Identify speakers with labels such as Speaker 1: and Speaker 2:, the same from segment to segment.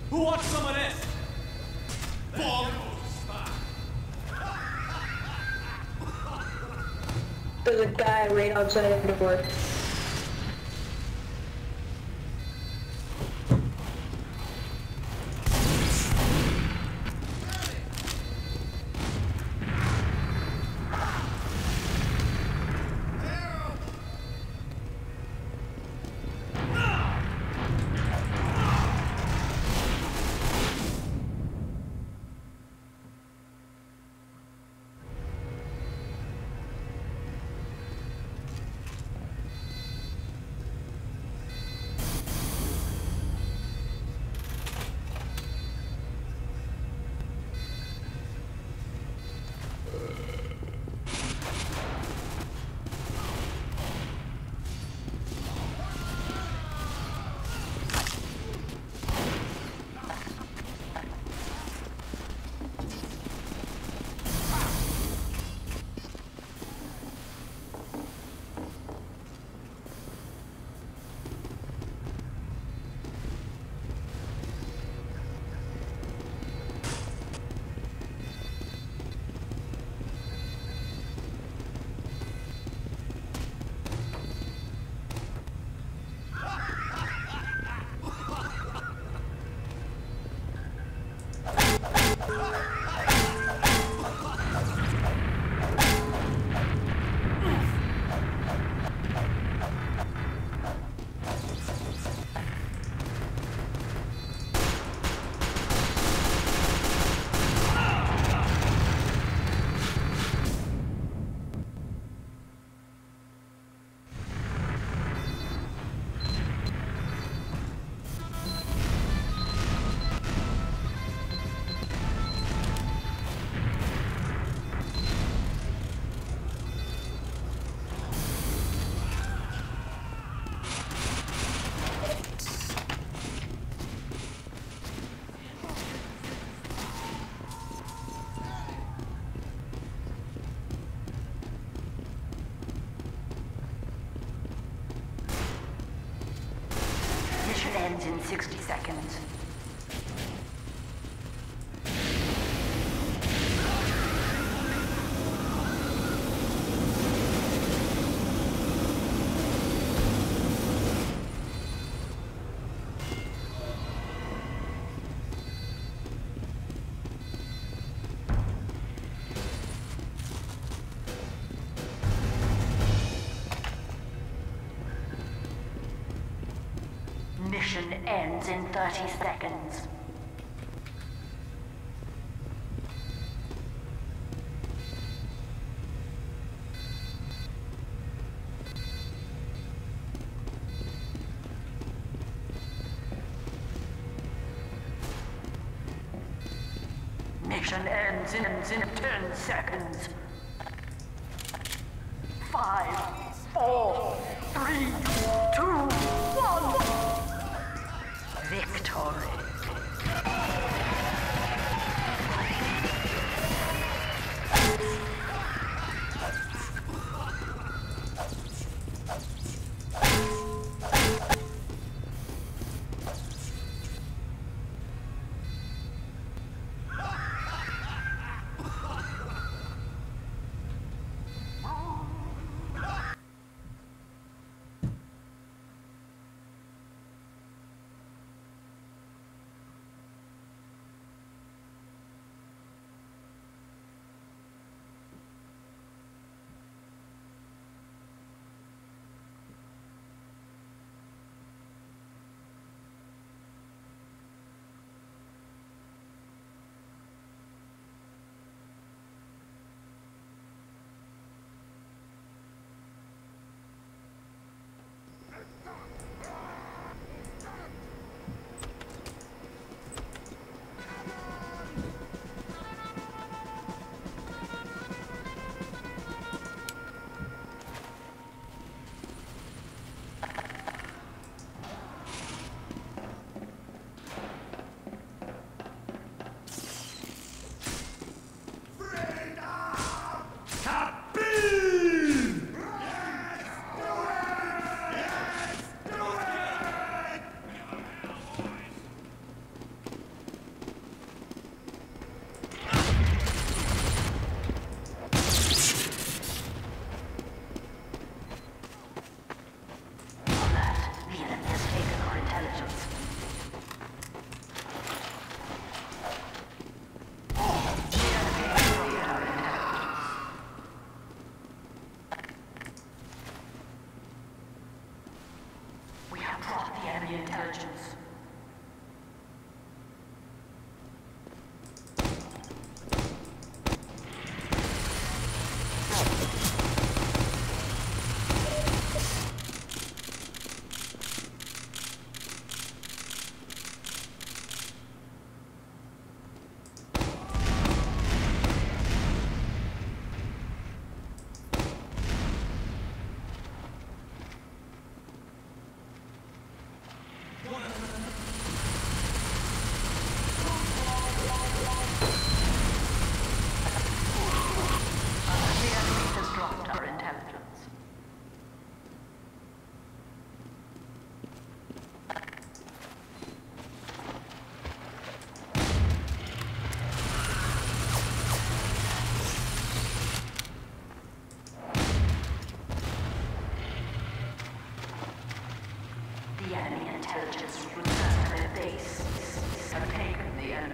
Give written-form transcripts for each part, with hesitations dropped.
Speaker 1: Who wants some of this? Bomb!
Speaker 2: There's a guy right outside the door.
Speaker 3: Mission ends in 60 seconds. Mission ends in 30 seconds. Mission ends in 10 seconds. 5, 4, 3, 2, 1. Victory.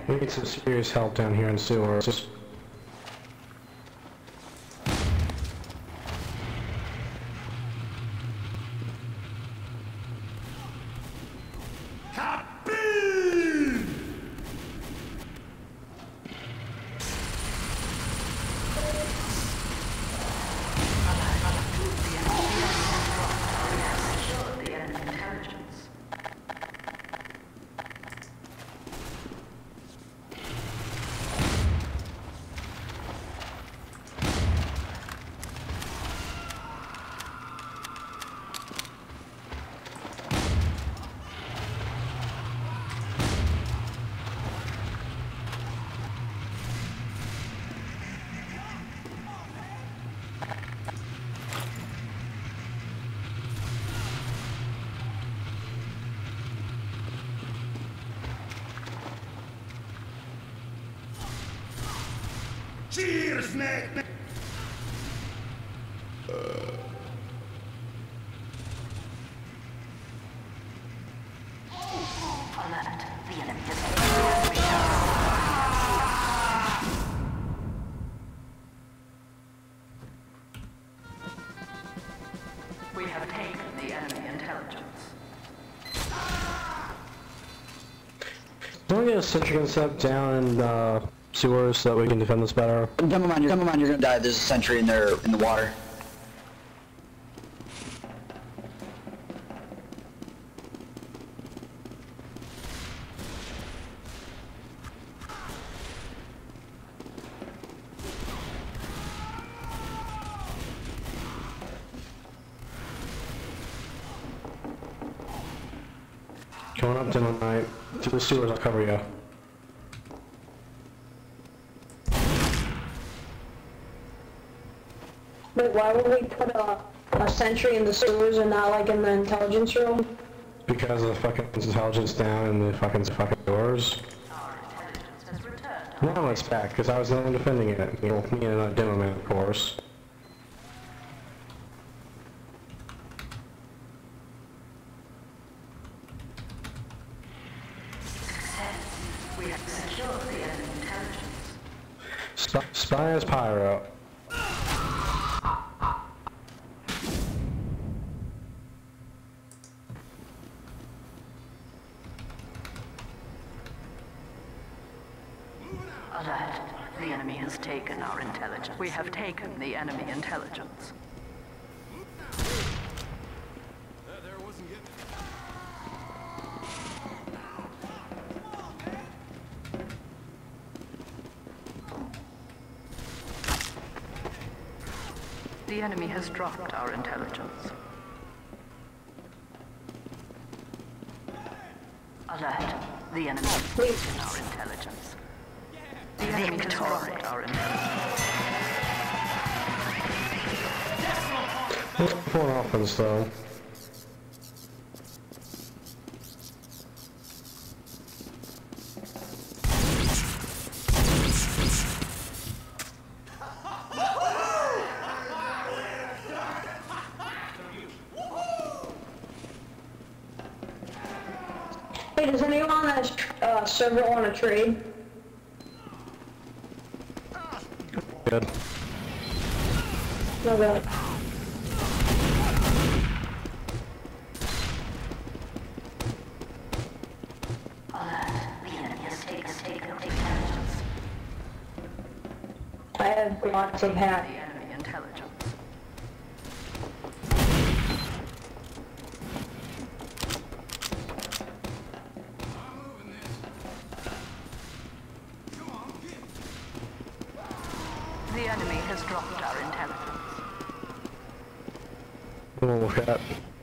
Speaker 4: We need some serious help down here in sewers.
Speaker 1: Cheers, mate!
Speaker 3: Alert. The enemy has We have taken the enemy intelligence.
Speaker 4: Can we get a sentry concept down in sewers so that we can defend this better?
Speaker 5: Dumb man, you're gonna die. There's a sentry in there in the water.
Speaker 4: Coming up Demo Knight. To the sewers, I'll cover you.
Speaker 2: Wait, why would we put a sentry in the sewers and not like in the intelligence room?
Speaker 4: Because of the fucking intelligence down in the fucking doors.
Speaker 3: Our intelligence has returned.
Speaker 4: Now it's back, because I was the one defending it. You know, me and a Demo Man, of course.
Speaker 3: We have secured the enemy intelligence.
Speaker 4: Spy as Pyro.
Speaker 3: Alert. The enemy has taken our intelligence. We have taken the enemy intelligence.
Speaker 1: There wasn't getting
Speaker 3: The enemy has dropped our intelligence. Alert. The enemy has taken our intelligence. The enemy has dropped our intelligence.
Speaker 4: Four offense though.
Speaker 2: Hey, does anyone on that server want to trade?
Speaker 4: Good.
Speaker 2: No, really.
Speaker 3: The enemy has taken our intelligence.
Speaker 2: I have lots of hacks.
Speaker 3: The enemy intelligence. The enemy has dropped our intelligence.
Speaker 4: We'll look at.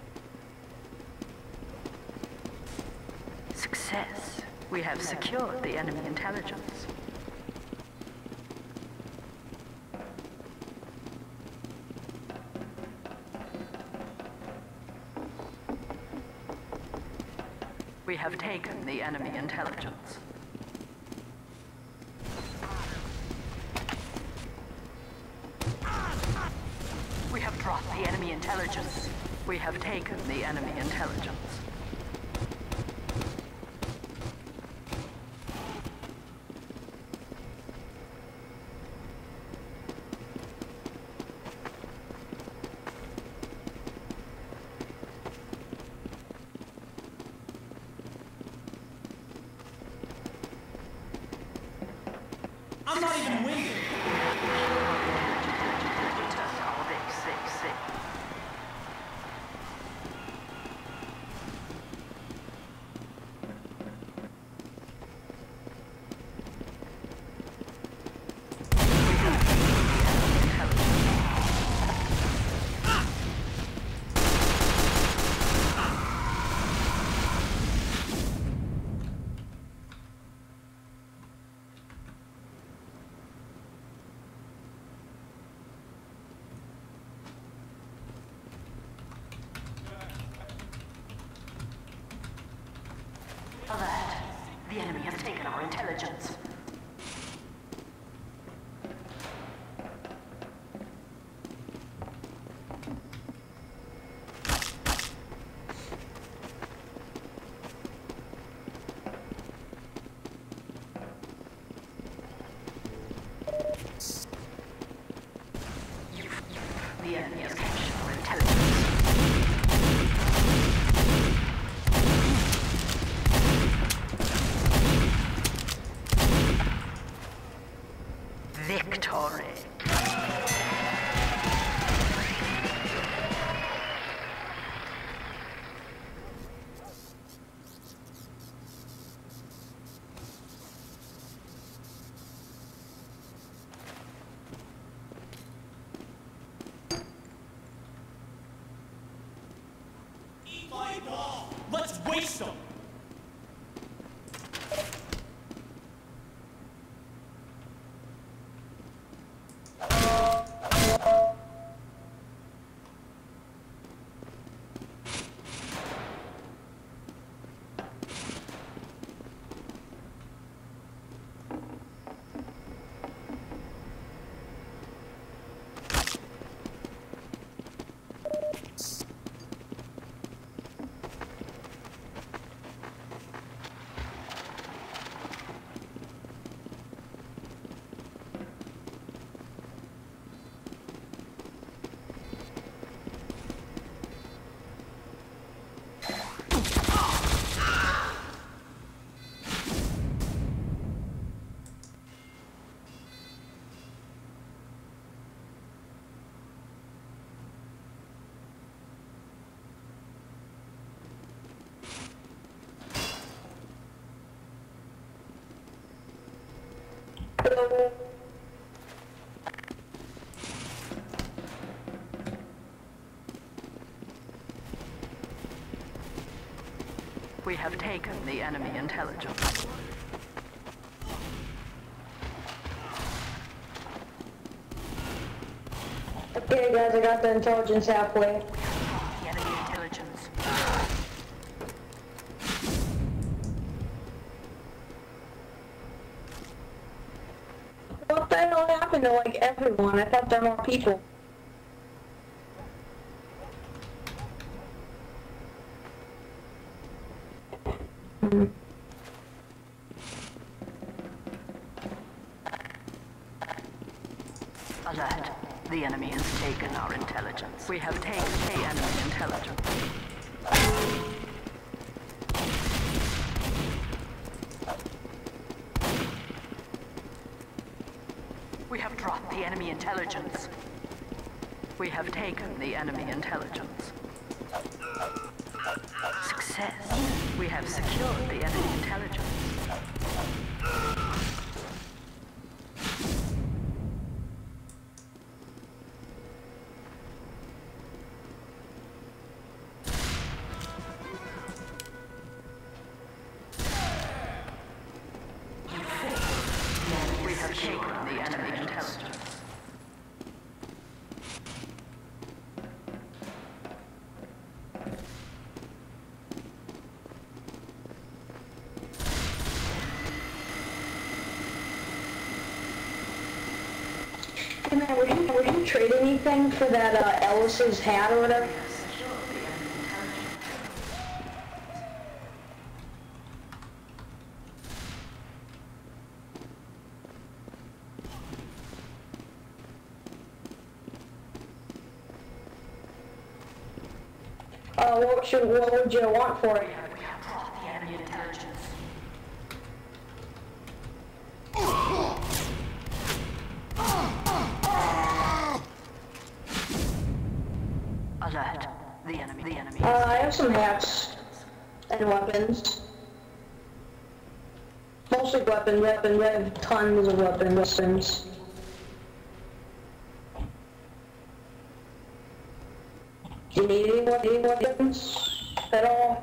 Speaker 3: Success. We have secured the enemy intelligence. We have taken the enemy intelligence. We have dropped the enemy intelligence. We have taken the enemy intelligence.
Speaker 6: I'm not even winded.
Speaker 3: Return to orbit 6. Alert. The enemy has taken our intelligence. The enemy has captured our intelligence. Victory.
Speaker 6: Eat my ball. Let's waste them.
Speaker 3: We have taken the enemy intelligence.
Speaker 2: Okay guys, I got the intelligence halfway.
Speaker 3: The enemy intelligence.
Speaker 2: What the hell happened to like everyone? I thought there were more people.
Speaker 3: Alert. The enemy has taken our intelligence. We have taken the enemy intelligence. We have dropped the enemy intelligence. We have taken the enemy intelligence. Success. We have secured the enemy intelligence. We have taken the enemy intelligence.
Speaker 2: Hey man, would you trade anything for that Ellis's hat or whatever? What would you want for it?
Speaker 3: We have brought the enemy intelligence.
Speaker 2: some hats and weapons. Mostly weapons. I have tons of weapons. Do you need any weapons at all?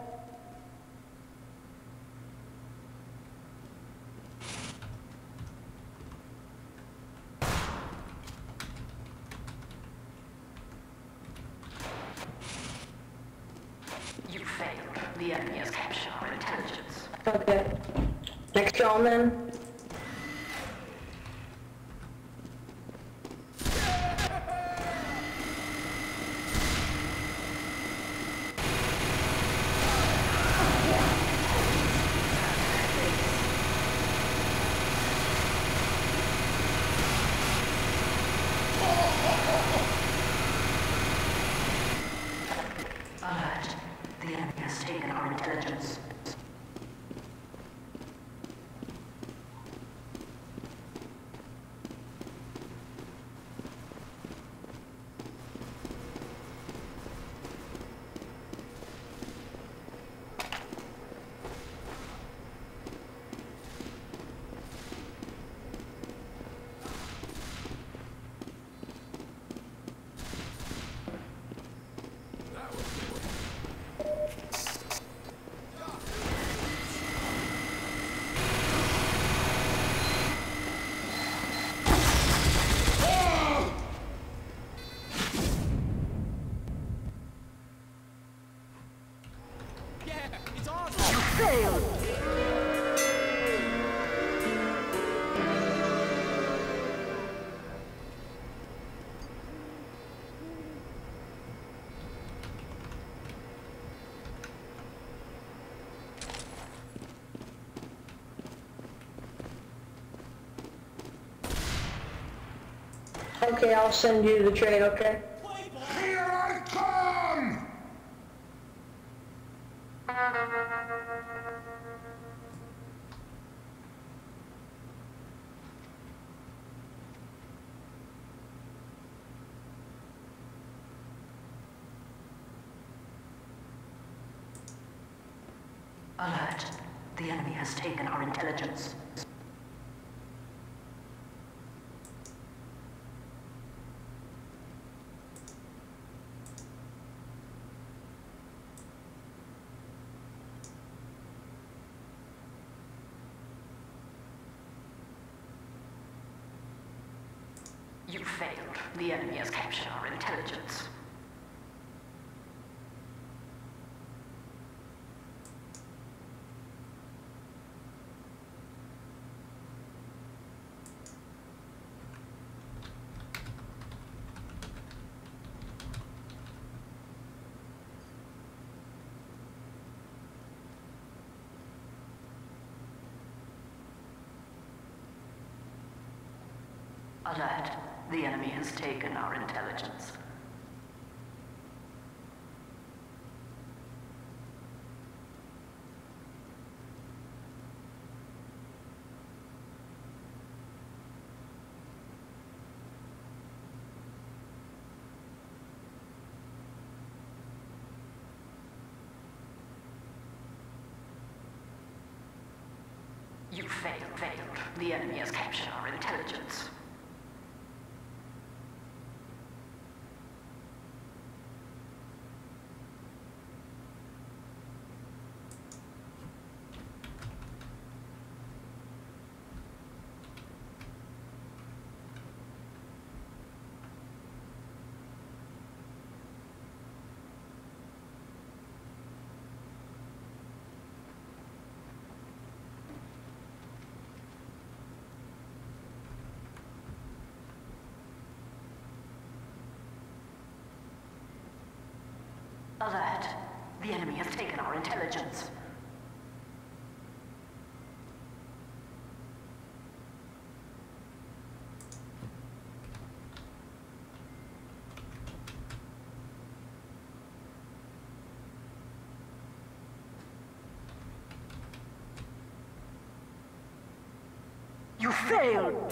Speaker 3: You failed. The enemy has captured our intelligence.
Speaker 2: Okay. Next round then.
Speaker 3: Alert. The enemy has taken our intelligence.
Speaker 6: Yeah, it's awesome.
Speaker 2: Okay, I'll send you the trade, okay?
Speaker 6: Play ball.
Speaker 1: Here I come!
Speaker 3: Alert. The enemy has taken our intelligence. You failed. The enemy has captured our intelligence. Alert. The enemy has taken our intelligence. You failed. The enemy has captured our intelligence. Alert. The enemy has taken our intelligence. You failed!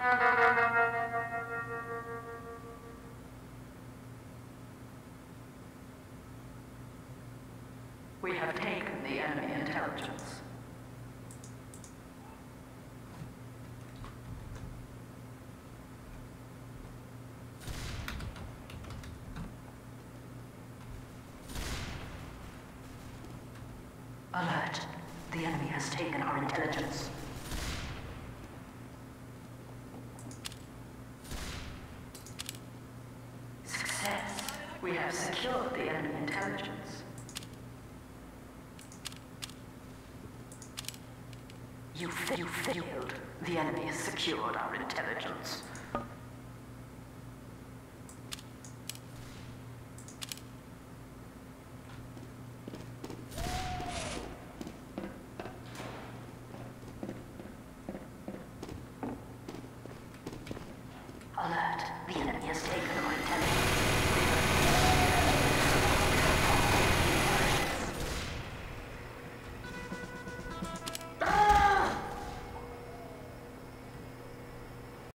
Speaker 3: We have taken the enemy intelligence. Alert. The enemy has taken our intelligence. Success. We have secured the enemy intelligence. You failed. The enemy has secured our intelligence. Alert. The enemy has taken our intelligence.